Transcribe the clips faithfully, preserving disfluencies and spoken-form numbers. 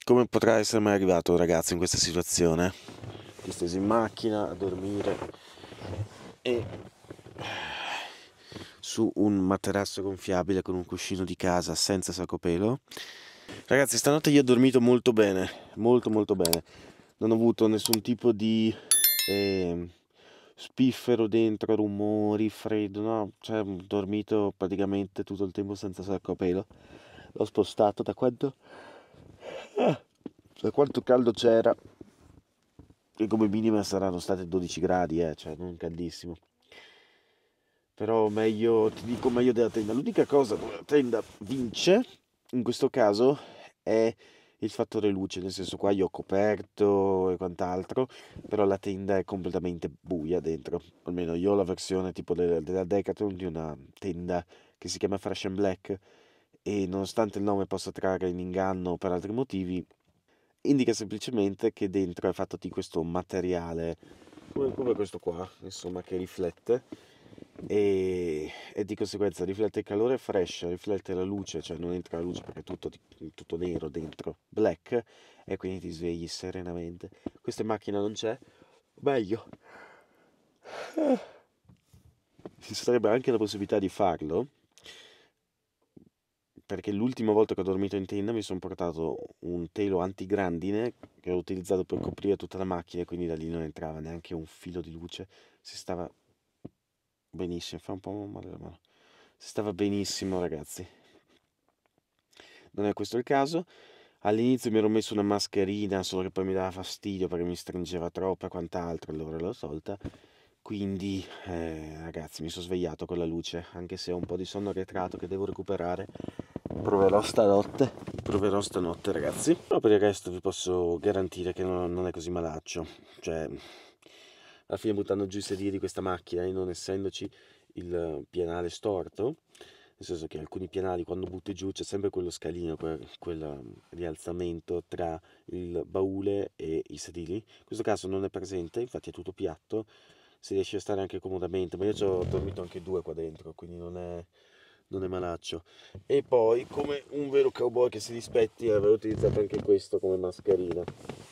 Come potrà essere mai arrivato un ragazzo in questa situazione? Disteso in macchina a dormire e su un materasso gonfiabile con un cuscino di casa senza sacco-pelo. Ragazzi, stanotte io ho dormito molto bene, molto molto bene. Non ho avuto nessun tipo di eh, spiffero dentro, rumori, freddo, no? Cioè, ho dormito praticamente tutto il tempo senza sacco-pelo. L'ho spostato da quanto... Ah, da quanto caldo c'era. E come minima saranno state dodici gradi, eh, cioè non caldissimo. Però meglio, ti dico meglio della tenda. L'unica cosa dove la tenda vince, in questo caso, è il fattore luce. Nel senso, qua io ho coperto e quant'altro, però la tenda è completamente buia dentro. Almeno io ho la versione tipo della, della Decathlon di una tenda che si chiama Fresh and Black, e nonostante il nome possa trarre in inganno per altri motivi, indica semplicemente che dentro è fatto di questo materiale come, come questo qua, insomma, che riflette e, e di conseguenza riflette il calore fresh, riflette la luce, cioè non entra la luce perché è tutto, tutto nero dentro, black, e quindi ti svegli serenamente. Questa in macchina non c'è, meglio. Ci sarebbe anche la possibilità di farlo, perché l'ultima volta che ho dormito in tenda mi sono portato un telo antigrandine che ho utilizzato per coprire tutta la macchina, e quindi da lì non entrava neanche un filo di luce. Si stava benissimo, fa un po' male la mano. Si stava benissimo, ragazzi. Non è questo il caso. All'inizio mi ero messo una mascherina, solo che poi mi dava fastidio perché mi stringeva troppo e quant'altro, allora l'ho tolta. Quindi, eh, ragazzi, mi sono svegliato con la luce, anche se ho un po' di sonno arretrato che devo recuperare. Proverò stanotte, proverò stanotte, ragazzi. Però per il resto vi posso garantire che non, non è così malaccio. Cioè, alla fine, buttando giù i sedili di questa macchina e non essendoci il pianale storto, nel senso che alcuni pianali, quando butti giù, c'è sempre quello scalino, quel, quel rialzamento tra il baule e i sedili. In questo caso non è presente, infatti è tutto piatto, si riesce a stare anche comodamente, ma io ci ho dormito anche due qua dentro, quindi non è, non è malaccio. E poi, come un vero cowboy che si rispetti, avevo utilizzato anche questo come mascherina.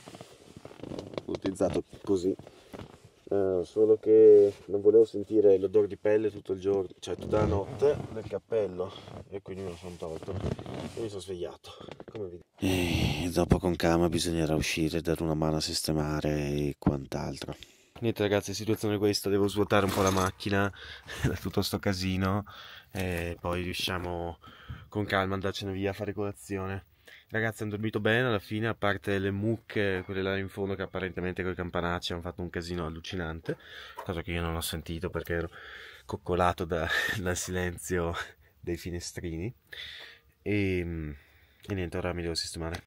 L'ho utilizzato così. Uh, solo che non volevo sentire l'odore di pelle tutto il giorno, cioè tutta la notte nel cappello, e quindi me lo sono tolto e mi sono svegliato, come vi dico. E dopo con calma bisognerà uscire, dare una mano a sistemare e quant'altro. Niente ragazzi, situazione è questa, devo svuotare un po' la macchina da tutto sto casino e poi riusciamo con calma andarcene via a fare colazione. Ragazzi, hanno dormito bene alla fine, a parte le mucche, quelle là in fondo che apparentemente con i campanacci hanno fatto un casino allucinante, cosa che io non ho sentito perché ero coccolato da, dal silenzio dei finestrini. E, e niente, ora mi devo sistemare.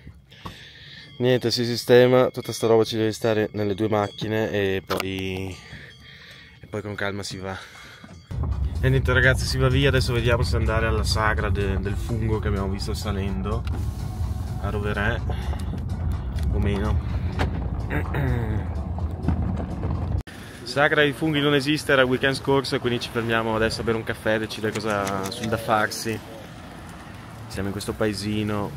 Niente, si sistema, tutta sta roba ci deve stare nelle due macchine e poi, e poi con calma si va. E niente ragazzi, si va via, adesso vediamo se andare alla sagra de, del fungo che abbiamo visto salendo a Roverè o meno. Sagra dei funghi non esiste, era il weekend scorso, quindi ci fermiamo adesso a bere un caffè e decidere cosa sul da farsi. Siamo in questo paesino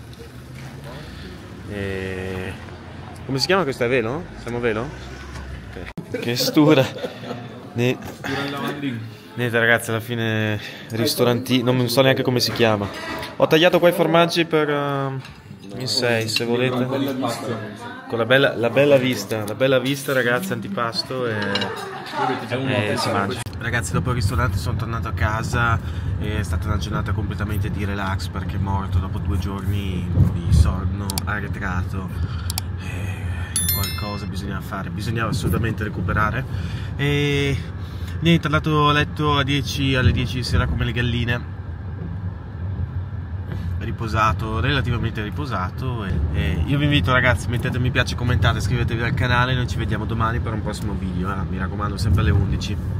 e... come si chiama questo? È Velo? Siamo a Velo? Okay. Che stura! Ne... Niente ragazzi, alla fine ristorantino, non so neanche come si chiama. Ho tagliato qua i formaggi per uh, in sei, se volete. Con la bella, la bella vista, la bella vista ragazzi, antipasto e, e si mangia. Ragazzi, dopo il ristorante sono tornato a casa e è stata una giornata completamente di relax perché morto dopo due giorni di sonno arretrato. E qualcosa bisognava fare, bisognava assolutamente recuperare. E niente, andato a letto a dieci, alle dieci di sera come le galline, riposato, relativamente riposato e, e io vi invito ragazzi, mettete mi piace, commentate, iscrivetevi al canale, noi ci vediamo domani per un prossimo video, eh? Mi raccomando, sempre alle undici.